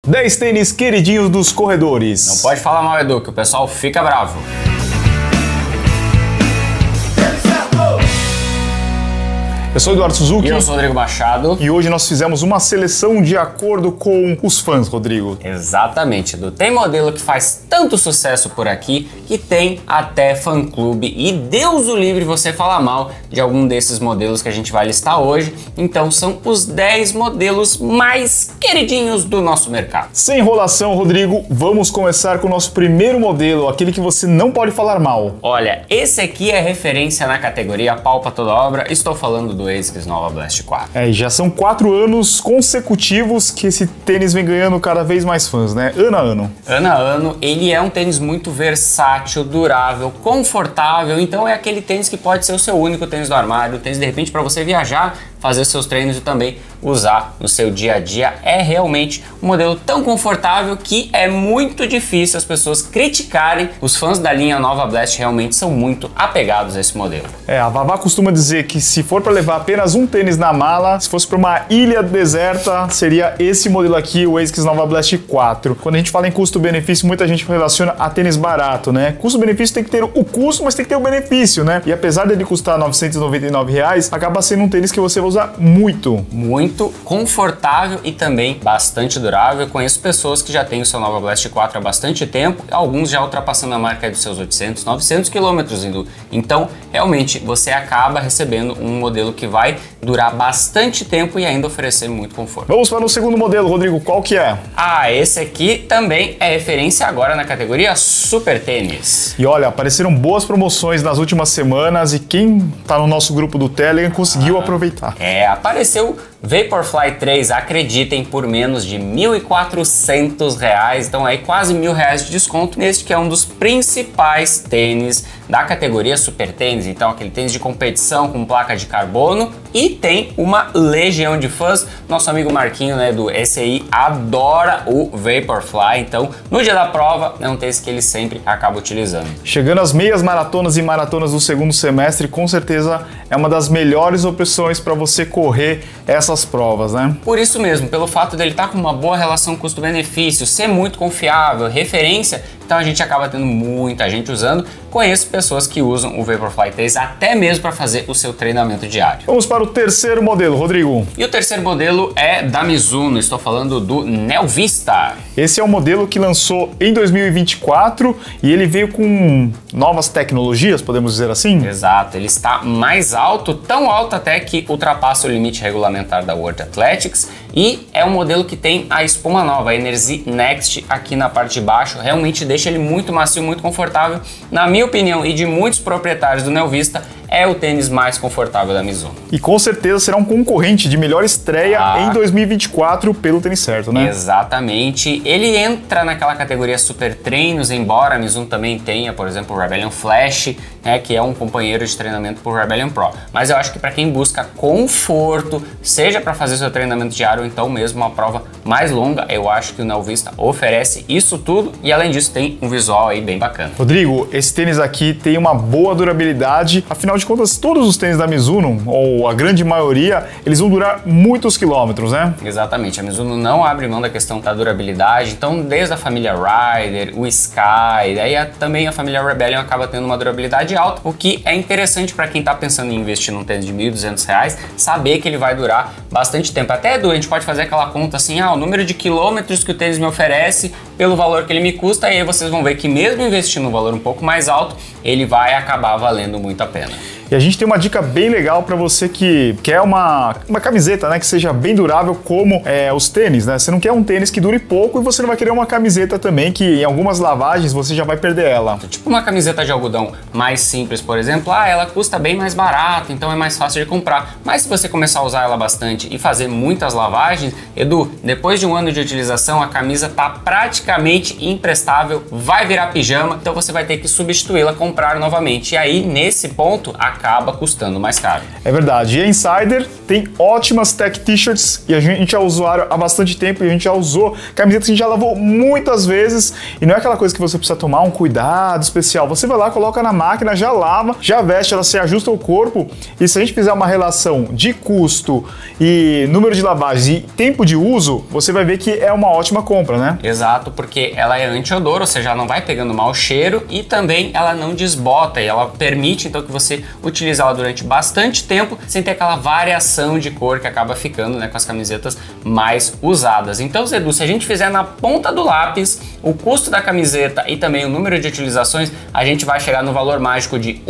10 tênis queridinhos dos corredores. Não pode falar mal, Edu, que o pessoal fica bravo. Eu sou o Eduardo Suzuki. E eu sou o Rodrigo Machado. E hoje nós fizemos uma seleção de acordo com os fãs, Rodrigo. Exatamente, Edu. Tem modelo que faz tanto sucesso por aqui que tem até fã-clube. E Deus o livre você falar mal de algum desses modelos que a gente vai listar hoje. Então são os 10 modelos mais queridinhos do nosso mercado. Sem enrolação, Rodrigo, vamos começar com o nosso primeiro modelo, aquele que você não pode falar mal. Olha, esse aqui é referência na categoria pau pra toda obra. Estou falando do ASICS Nova Blast 4. E já são 4 anos consecutivos que esse tênis vem ganhando cada vez mais fãs, né? Ano a ano. Ano a ano, ele é um tênis muito versátil, durável, confortável, então é aquele tênis que pode ser o seu único tênis do armário, o tênis de repente para você viajar, fazer seus treinos e também usar no seu dia a dia. É realmente um modelo tão confortável que é muito difícil as pessoas criticarem. Os fãs da linha Nova Blast realmente são muito apegados a esse modelo. A Vavá costuma dizer que se for para levar apenas um tênis na mala, se fosse para uma ilha deserta, seria esse modelo aqui, o ASICS Nova Blast 4. Quando a gente fala em custo-benefício, muita gente relaciona a tênis barato, né? Custo-benefício tem que ter o custo, mas tem que ter o benefício, né? E apesar dele custar R$ 999, acaba sendo um tênis que você vai usar muito. Muito confortável e também bastante durável. Eu conheço pessoas que já têm o seu Nova Blast 4 há bastante tempo, alguns já ultrapassando a marca dos seus 800, 900 quilômetros indo. Então, realmente, você acaba recebendo um modelo que vai durar bastante tempo e ainda oferecer muito conforto. Vamos para o segundo modelo, Rodrigo, qual que é? Esse aqui também é referência agora na categoria Super Tênis. E olha, apareceram boas promoções nas últimas semanas e quem tá no nosso grupo do Telegram conseguiu aproveitar. Apareceu Vaporfly 3, acreditem, por menos de R$ 1.400, então aí quase R$1.000 de desconto neste que é um dos principais tênis da categoria Super Tênis, então aquele tênis de competição com placa de carbono e tem uma legião de fãs. Nosso amigo Marquinho, né, do SI adora o Vaporfly, então no dia da prova é um tênis que ele sempre acaba utilizando. Chegando às meias maratonas e maratonas do segundo semestre, com certeza é uma das melhores opções para você correr essas provas, né? Por isso mesmo, pelo fato dele estar com uma boa relação custo-benefício, ser muito confiável, referência, então a gente acaba tendo muita gente usando. Conheço pessoas que usam o Vaporfly 3 até mesmo para fazer o seu treinamento diário. Vamos para o terceiro modelo, Rodrigo. E o terceiro modelo é da Mizuno, estou falando do Neovista. Esse é um modelo que lançou em 2024 e ele veio com novas tecnologias, podemos dizer assim? Exato, ele está mais alto, tão alto até que ultrapassa o limite regulamentar da World Athletics e é um modelo que tem a espuma nova, a Energy Next aqui na parte de baixo, realmente deixa ele muito macio, muito confortável. Na minha opinião e de muitos proprietários do Neovista, é o tênis mais confortável da Mizuno. E com certeza será um concorrente de melhor estreia em 2024 pelo Tênis Certo, né? Exatamente. Ele entra naquela categoria super treinos, embora a Mizuno também tenha, por exemplo, o Rebellion Flash, né, que é um companheiro de treinamento pro Rebellion Pro. Mas eu acho que para quem busca conforto, seja para fazer seu treinamento diário ou então mesmo uma prova mais longa, eu acho que o Neovista oferece isso tudo e além disso tem um visual aí bem bacana. Rodrigo, esse tênis aqui tem uma boa durabilidade, afinal de contas todos os tênis da Mizuno, ou a grande maioria, eles vão durar muitos quilômetros, né? Exatamente, a Mizuno não abre mão da questão da durabilidade, então desde a família Rider, o Sky, daí também a família Rebellion acaba tendo uma durabilidade alta, o que é interessante para quem está pensando em investir num tênis de R$ 1.200, saber que ele vai durar bastante tempo. Até, Edu, a gente pode fazer aquela conta assim, o número de quilômetros que o tênis me oferece pelo valor que ele me custa, e aí vocês vão ver que mesmo investindo um valor um pouco mais alto, ele vai acabar valendo muito a pena. E a gente tem uma dica bem legal para você que quer uma camiseta, né, que seja bem durável como os tênis, né? Você não quer um tênis que dure pouco e você não vai querer uma camiseta também que em algumas lavagens você já vai perder ela. Tipo uma camiseta de algodão mais simples, por exemplo, ela custa bem mais barato, então é mais fácil de comprar. Mas se você começar a usar ela bastante e fazer muitas lavagens, Edu, depois de um ano de utilização, a camisa tá praticamente imprestável, vai virar pijama, então você vai ter que substituí-la, comprar novamente. E aí, nesse ponto, a acaba custando mais caro. É verdade. E a Insider tem ótimas tech t-shirts e a gente é usuário há bastante tempo e a gente já usou camisetas que a gente já lavou muitas vezes e não é aquela coisa que você precisa tomar um cuidado especial. Você vai lá, coloca na máquina, já lava, já veste, ela se ajusta ao corpo e se a gente fizer uma relação de custo e número de lavagens e tempo de uso, você vai ver que é uma ótima compra, né? Exato, porque ela é anti-odor, ou seja, ela não vai pegando mau cheiro e também ela não desbota e ela permite então que você utilize ela durante bastante tempo sem ter aquela variação de cor que acaba ficando, né, com as camisetas mais usadas. Então, Edu, se a gente fizer na ponta do lápis o custo da camiseta e também o número de utilizações, a gente vai chegar no valor mágico de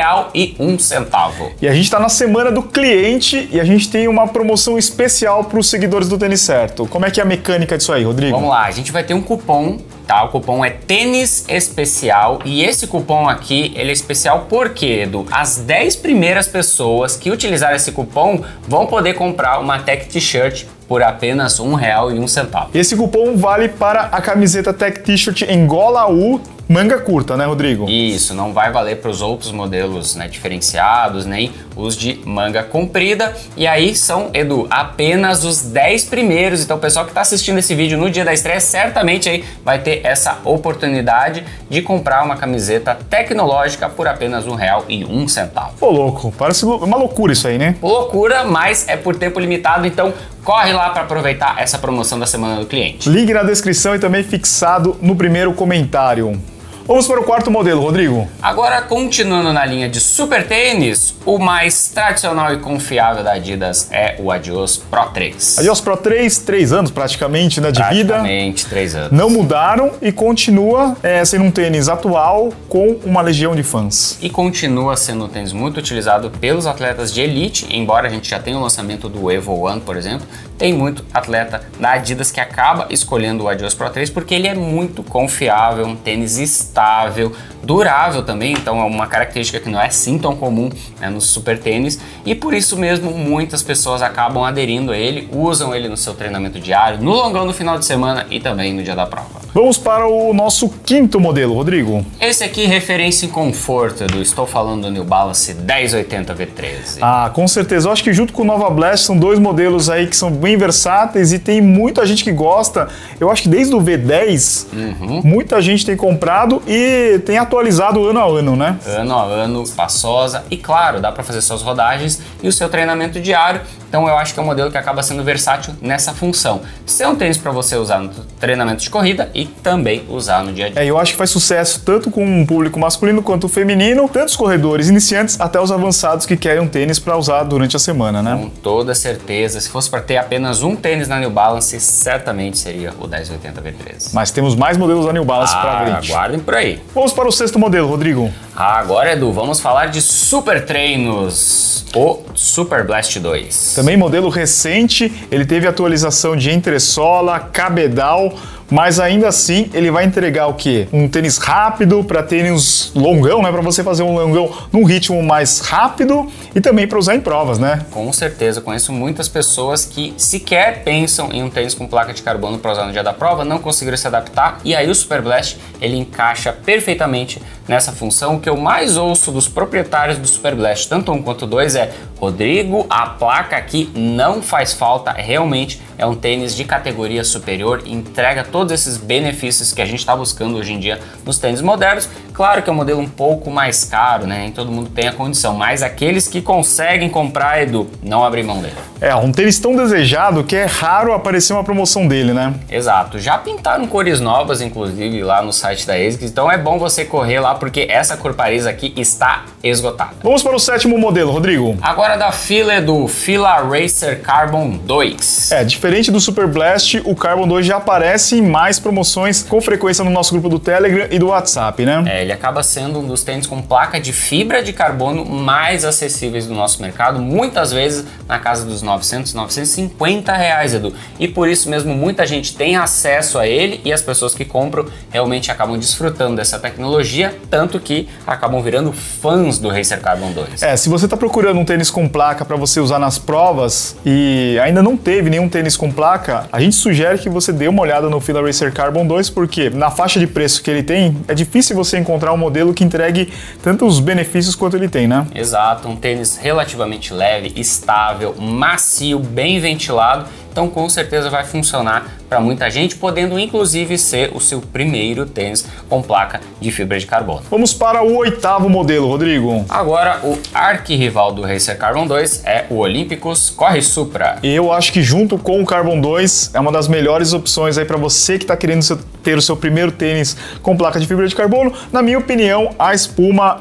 R$1,01. E a gente está na semana do cliente e a gente tem uma promoção especial para os seguidores do Tênis Certo. Como é que é a mecânica disso aí, Rodrigo? Vamos lá, a gente vai ter um cupom, tá? O cupom é Tênis Especial e esse cupom aqui, ele é especial porque, Edu, as 10 primeiras pessoas que utilizarem esse cupom vão poder comprar uma Tech T-shirt por apenas R$1,01. Esse cupom vale para a camiseta Tech T-shirt em gola U, manga curta, né, Rodrigo? Isso, não vai valer para os outros modelos, né, diferenciados, nem os de manga comprida. E aí são, Edu, apenas os 10 primeiros. Então o pessoal que está assistindo esse vídeo no dia da estreia certamente aí vai ter essa oportunidade de comprar uma camiseta tecnológica por apenas R$1,01. Pô, louco, parece uma loucura isso aí, né? Loucura, mas é por tempo limitado, então corre lá para aproveitar essa promoção da semana do cliente. Link na descrição e também fixado no primeiro comentário. Vamos para o quarto modelo, Rodrigo. Agora, continuando na linha de super tênis, o mais tradicional e confiável da Adidas é o Adios Pro 3. Adios Pro 3, 3 anos praticamente, né, de vida. Praticamente 3 anos. Não mudaram e continua sendo um tênis atual com uma legião de fãs. E continua sendo um tênis muito utilizado pelos atletas de elite, embora a gente já tenha o lançamento do Evo One, por exemplo, tem muito atleta da Adidas que acaba escolhendo o Adios Pro 3 porque ele é muito confiável, um tênis estável, durável também, então é uma característica que não é assim tão comum, né, nos super tênis, e por isso mesmo muitas pessoas acabam aderindo a ele, usam ele no seu treinamento diário, no longão no final de semana e também no dia da prova. Vamos para o nosso quinto modelo, Rodrigo. Esse aqui, referência em conforto, Edu. Estou falando do New Balance 1080 V13. Ah, com certeza. Eu acho que junto com o Nova Blast são dois modelos aí que são bem versáteis e tem muita gente que gosta. Eu acho que desde o V10, muita gente tem comprado e tem atualizado ano a ano, né? Ano a ano, espaçosa e, claro, dá para fazer suas rodagens e o seu treinamento diário. Então eu acho que é um modelo que acaba sendo versátil nessa função. Ser um tênis para você usar no treinamento de corrida e também usar no dia a dia. Eu acho que faz sucesso tanto com o público masculino quanto o feminino, tanto os corredores iniciantes até os avançados que querem um tênis para usar durante a semana, né? Com toda certeza. Se fosse para ter apenas um tênis na New Balance, certamente seria o 1080 V13. Mas temos mais modelos da New Balance para frente. Aguardem por aí. Vamos para o sexto modelo, Rodrigo. Agora, Edu, vamos falar de super treinos, o Super Blast 2. Também modelo recente, ele teve atualização de entressola, cabedal, mas ainda assim ele vai entregar o quê? Um tênis rápido para tênis longão, né? Para você fazer um longão num ritmo mais rápido e também para usar em provas, né? Com certeza, conheço muitas pessoas que sequer pensam em um tênis com placa de carbono para usar no dia da prova, não conseguiram se adaptar e aí o Super Blast ele encaixa perfeitamente nessa função. O que eu mais ouço dos proprietários do Super Blast, tanto um quanto dois, é: Rodrigo, a placa aqui não faz falta, realmente é um tênis de categoria superior, entrega todos esses benefícios que a gente está buscando hoje em dia nos tênis modernos. Claro que é um modelo um pouco mais caro, né? Nem todo mundo tem a condição, mas aqueles que conseguem comprar, Edu, não abrem mão dele. É, um tênis tão desejado que é raro aparecer uma promoção dele, né? Exato. Já pintaram cores novas, inclusive, lá no site da ASICS, então é bom você correr lá porque essa cor Paris aqui está esgotada. Vamos para o sétimo modelo, Rodrigo. Agora da Fila, Edu, Fila Racer Carbon 2. Diferente do Super Blast, o Carbon 2 já aparece em mais promoções com frequência no nosso grupo do Telegram e do WhatsApp, né? Ele acaba sendo um dos tênis com placa de fibra de carbono mais acessíveis do nosso mercado, muitas vezes na casa dos 900, 950 reais, Edu. E por isso mesmo muita gente tem acesso a ele e as pessoas que compram realmente acabam desfrutando dessa tecnologia, tanto que acabam virando fãs do Racer Carbon 2. Se você está procurando um tênis com placa para você usar nas provas e ainda não teve nenhum tênis com placa, a gente sugere que você dê uma olhada no Fila Racer Carbon 2, porque na faixa de preço que ele tem, é difícil você encontrar encontrar um modelo que entregue tanto os benefícios quanto ele tem, né? Exato, um tênis relativamente leve, estável, macio, bem ventilado. Então com certeza vai funcionar para muita gente, podendo inclusive ser o seu primeiro tênis com placa de fibra de carbono. Vamos para o 8º modelo, Rodrigo. Agora o arquirrival do Racer Carbon 2 é o Olympicus Corre Supra. Eu acho que junto com o Carbon 2 é uma das melhores opções aí para você que está querendo ter o seu primeiro tênis com placa de fibra de carbono. Na minha opinião, a espuma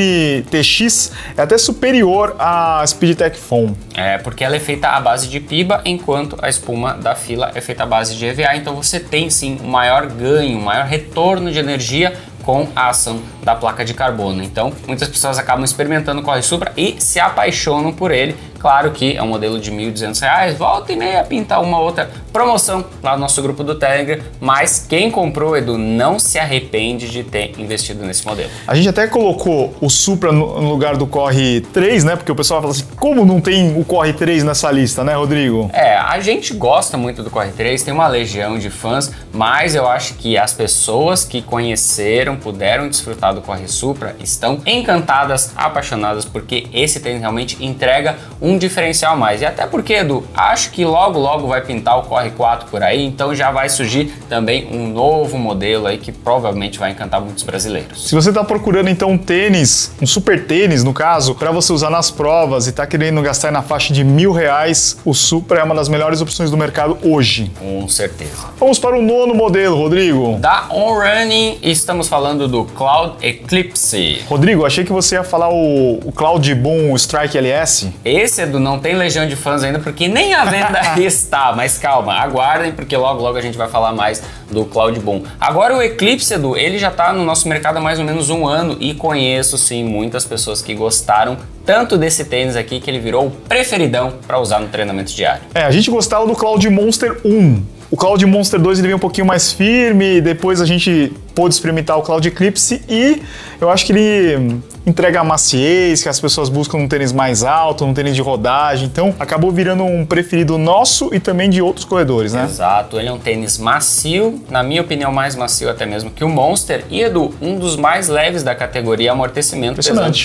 NTX é até superior à Speedtech Foam. É, porque ela é feita à base de PIBA, enquanto a espuma da Fila é feita à base de EVA, então você tem sim um maior ganho, um maior retorno de energia com a ação da placa de carbono. Então, muitas pessoas acabam experimentando o Corre Supra e se apaixonam por ele. Claro que é um modelo de R$ 1.200, volta e meia pintar uma outra promoção lá no nosso grupo do Telegram, mas quem comprou, Edu, não se arrepende de ter investido nesse modelo. A gente até colocou o Supra no lugar do Corre 3, né? Porque o pessoal fala assim, como não tem o Corre 3 nessa lista, né, Rodrigo? É, a gente gosta muito do Corre 3, tem uma legião de fãs, mas eu acho que as pessoas que conheceram, puderam desfrutar do Corre Supra, estão encantadas, apaixonadas, porque esse tênis realmente entrega um diferencial a mais. E até porque, Edu, acho que logo vai pintar o Corre 4 por aí, então já vai surgir também um novo modelo aí que provavelmente vai encantar muitos brasileiros. Se você está procurando então um tênis, um super tênis no caso, para você usar nas provas e está querendo gastar na faixa de R$1.000, o Supra é uma das melhores opções do mercado hoje. Com certeza. Vamos para o 9º modelo, Rodrigo. Da On Running, estamos falando do Cloud Eclipse. Rodrigo, achei que você ia falar o Cloud Boom Strike LS. Esse, Edu, não tem legião de fãs ainda, porque nem a venda está, mas calma, aguardem, porque logo a gente vai falar mais do Cloud Boom. Agora o Eclipse, Edu, ele já está no nosso mercado há mais ou menos um ano e conheço sim muitas pessoas que gostaram tanto desse tênis aqui que ele virou o preferidão para usar no treinamento diário. A gente gostava do Cloud Monster 1. O Cloud Monster 2 ele veio um pouquinho mais firme, depois a gente pôde experimentar o Cloud Eclipse e eu acho que ele entrega a maciez que as pessoas buscam num tênis mais alto, num tênis de rodagem, então acabou virando um preferido nosso e também de outros corredores, né? Exato, ele é um tênis macio, na minha opinião mais macio até mesmo que o Monster e, Edu, um dos mais leves da categoria amortecimento, pesando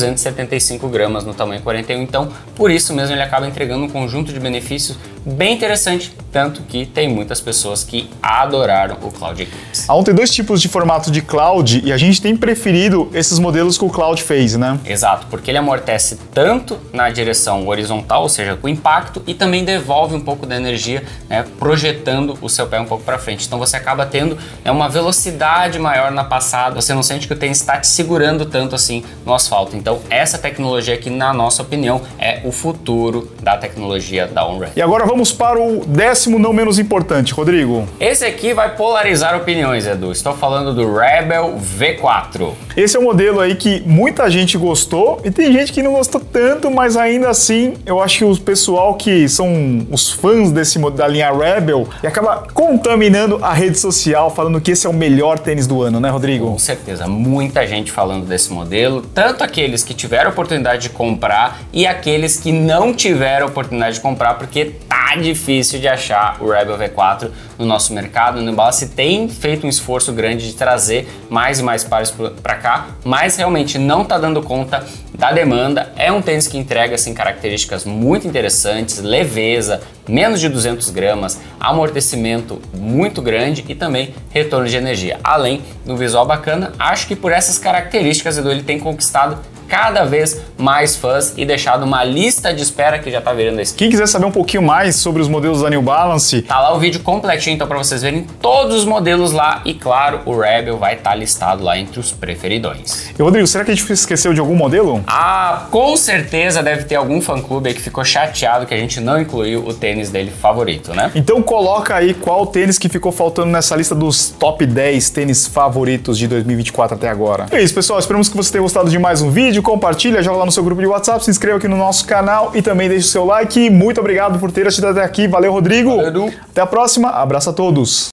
275 gramas no tamanho 41, então por isso mesmo ele acaba entregando um conjunto de benefícios bem interessante, tanto que tem muitas pessoas que adoraram o Cloud Eclipse. A On tem dois tipos de formato de Cloud e a gente tem preferido esses modelos que o Cloud fez, né? Exato, porque ele amortece tanto na direção horizontal, ou seja, com impacto, e também devolve um pouco da energia, né, projetando o seu pé um pouco para frente. Então você acaba tendo uma velocidade maior na passada, você não sente que o tênis está te segurando tanto assim no asfalto. Então essa tecnologia aqui, na nossa opinião, é o futuro da tecnologia da On Run. E agora vamos para o 10º não menos importante, Rodrigo. Esse aqui vai polarizar opiniões, Edu. Estou falando do Rebel V4. Esse é um modelo aí que muita gente gostou e tem gente que não gostou tanto, mas ainda assim eu acho que o pessoal que são os fãs da linha Rebel e acaba contaminando a rede social falando que esse é o melhor tênis do ano, né, Rodrigo? Com certeza, muita gente falando desse modelo, tanto aqueles que tiveram a oportunidade de comprar e aqueles que não tiveram a oportunidade de comprar, porque tá difícil de achar o Rebel V4 no nosso mercado. O New Balance tem feito um esforço grande de trazer mais e mais pares para cá, mas realmente não tá dando conta da demanda. É um tênis que entrega assim, características muito interessantes, leveza, menos de 200 gramas, amortecimento muito grande e também retorno de energia. Além do visual bacana, acho que por essas características, Edu, ele tem conquistado cada vez mais fãs e deixado uma lista de espera que já tá virando a esquina. Quem quiser saber um pouquinho mais sobre os modelos da New Balance, tá lá o vídeo completinho então para vocês verem todos os modelos lá e claro, o Rebel vai estar listado lá entre os preferidões. E Rodrigo, será que a gente esqueceu de algum modelo? Ah, com certeza deve ter algum fã-clube aí que ficou chateado que a gente não incluiu o tênis dele favorito, né? Então coloca aí qual tênis que ficou faltando nessa lista dos top 10 tênis favoritos de 2024 até agora. É isso, pessoal, esperamos que você tenha gostado de mais um vídeo. Compartilha, joga lá no seu grupo de WhatsApp, se inscreva aqui no nosso canal e também deixe o seu like. Muito obrigado por ter assistido até aqui. Valeu, Rodrigo. Valeu, Edu. Até a próxima. Abraço a todos.